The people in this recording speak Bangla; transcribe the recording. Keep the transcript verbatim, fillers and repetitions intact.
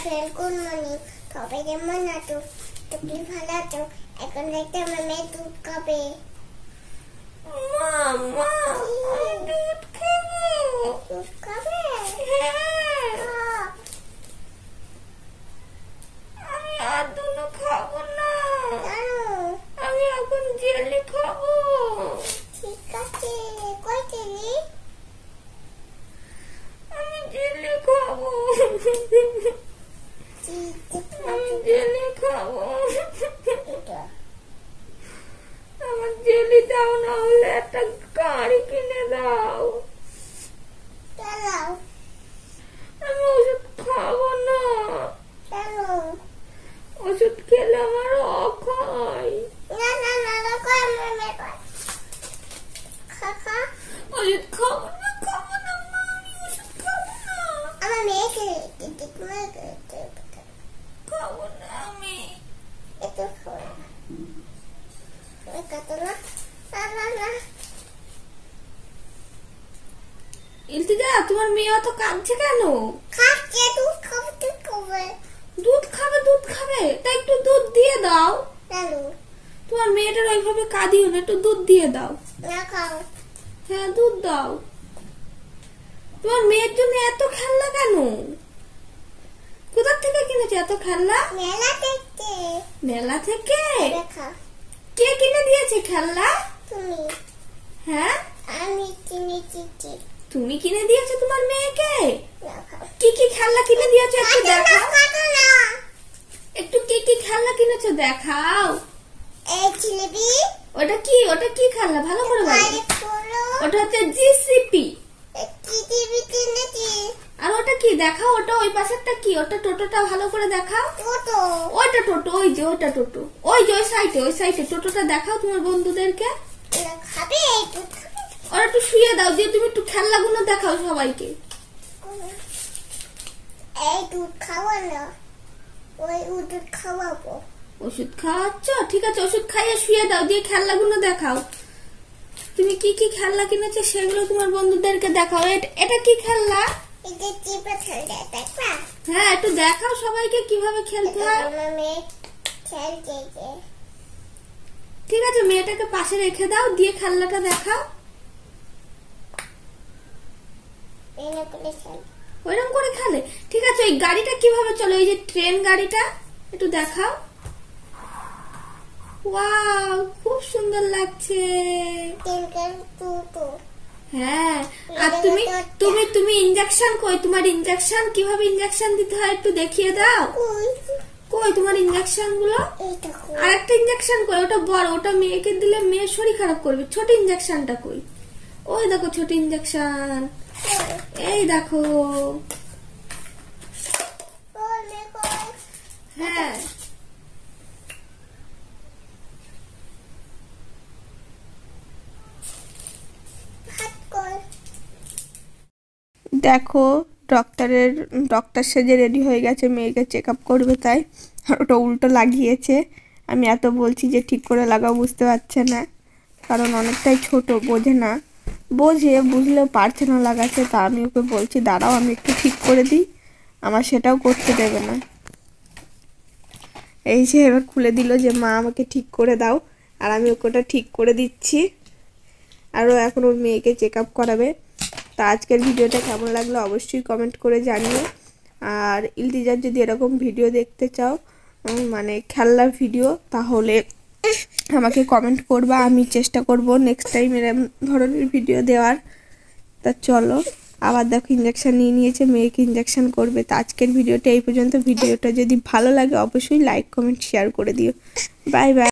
Friend good morning. সবাই কেমন আছো? তুমি ভালো আছো? এখন দেখতে মেয়ে দুধ খাবে। মামা দুধ খাবো। দুধ খাবে? হ্যাঁ। আমি আর দুধ খাবো না। আমি এখন জেলি খাবো। ঠিক আছে, কই জেলি? আমি জেলি খাবো। আমি জেলি খাবো। আমার জেলি দাও, না হলে একটা গাড়ি কিনে দাও। চালাও। আমি ওষুধ খাবো না। চালো। ওষুধ খেলে আমার অখ হয়। না না না না কই আমার মেয়ে কই। খা খা। ওষুধ খাবো না, খাবো না মা, আমি ওষুধ খাবো না। আমার মেয়েকে মেয়েকে খাবো না আমি। একটু খাবো না। কত না না না না। ইলতিজা, তোমার মেয়ে অত কাঁদছে কেন? খাচ্ছে, দুধ খাবে, দুধ খাবে। দুধ খাবে, দুধ খাবে, তা একটু দুধ দিয়ে দাও। চালু। তোমার মেয়েটার ওইভাবে কাঁদিও না, একটু দুধ দিয়ে দাও। না খাও। হ্যাঁ, দুধ দাও। তোমার মেয়ের জন্য এত খেলনা কেন? কোথা থেকে কিনেছে এত খেলনা? মেলা দেখতে। মেলা থেকে? দেখা। কে কিনে দিয়েছে খেলনা? তুমি। হ্যাঁ, আমি কিনে দিচ্ছি। তুমি কিনে দিয়েছো তোমার মেয়েকে? না খাও। কি কি খেলনা কিনে দিয়েছো একটু খাটো না, দেখাও। খাটো না। একটু কি কি খেলনা কিনেছো দেখাও। এই জিলেবি। ওটা কি? ওটা কি খেলনা ভালো করে বলো। আরে বলো। ওটা হচ্ছে জিসিপি। কি টিভি কিনেছি? আর ওটা কি দেখাও, ওটা ওই পাশেরটা কি? ওটা টোটোটা ভালো করে দেখাও। টোটো। ওইটা টোটো, ওই যে ওইটা টোটো, ওই যে ওই সাইডে, ওই সাইডে টোটোটা দেখাও তোমার বন্ধুদেরকে। না খাবে, দুধ খাবে। ওরা একটু শুয়ে দাও, দিয়ে তুমি একটু খেলনাগুলো দেখাও সবাইকে। এই দুধ খাওয়া না, ওই দুধ খাওয়াবো। ওষুধ খাওয়াচ্ছ? ঠিক আছে, ওষুধ খাইয়ে শুয়ে দাও, দিয়ে খেলনাগুলো দেখাও। তুমি কি কি খেলনা কিনেছো সেগুলো তোমার বন্ধুদেরকে দেখাও। এট- এটা কি খেলনা? এটা চিপে খেলতে দেখবা? হ্যাঁ, একটু দেখাও সবাইকে কিভাবে খেলতে হয়। আমার মেয়ে খেলতে। ঠিক আছে, মেয়েটাকে পাশে রেখে দাও, দিয়ে খেলনাটা দেখাও। এনে করে খেল। ওইরকম করে খেলে? ঠিক আছে, ওই গাড়িটা কিভাবে চলে? ওই যে ট্রেন গাড়িটা একটু দেখাও। ওয়াও, খুব সুন্দর লাগছে। তিনকার দুটো। হ্যাঁ, আর তুমি তুমি তুমি ইনজেকশন কই? তোমার ইনজেকশন কিভাবে ইনজেকশন দিতে হয় একটু দেখিয়ে দাও। ওই কই তোমার ইনজেকশন গুলো? এইটা কই? আর একটা ইনজেকশন কই? ওটা বড়, ওটা মেয়েকে দিলে মেয়ের শরীর খারাপ করবে। ছোট ইনজেকশনটা কই? ওই দেখো ছোট ইনজেকশন, এই দেখো। ওই মেয়ে কই? হ্যাঁ, হাত কই? দেখো, ডক্টরের ডক্টর সেজে রেডি হয়ে গেছে, মেয়েকে চেক আপ করবে তাই। আর ওটা উল্টো লাগিয়েছে। আমি এত বলছি যে ঠিক করে লাগাও, বুঝতে পারছে না, কারণ অনেকটাই ছোট, বোঝে না। বোঝে, বুঝলেও পারছে না লাগাতে। তা আমি ওকে বলছি দাঁড়াও আমি একটু ঠিক করে দিই, আমার সেটাও করতে দেবে না। এই যে এবার খুলে দিল যে মা আমাকে ঠিক করে দাও, আর আমি ওকে ওটা ঠিক করে দিচ্ছি। আরও এখন ওর মেয়েকে চেক আপ করাবে। তা আজকের ভিডিওটা কেমন লাগলো অবশ্যই কমেন্ট করে জানিও। আর ইলতিজার যদি এরকম ভিডিও দেখতে চাও, মানে খেলনার ভিডিও, তাহলে আমাকে কমেন্ট করবা, আমি চেষ্টা করব নেক্সট টাইম এরকম ধরনের ভিডিও দেওয়ার। তা চলো, আবার দেখো ইঞ্জেকশন নিয়ে নিয়েছে, মেয়েকে ইঞ্জেকশন করবে। তা আজকের ভিডিওটা এই পর্যন্ত। ভিডিওটা যদি ভালো লাগে অবশ্যই লাইক কমেন্ট শেয়ার করে দিও। Bye by.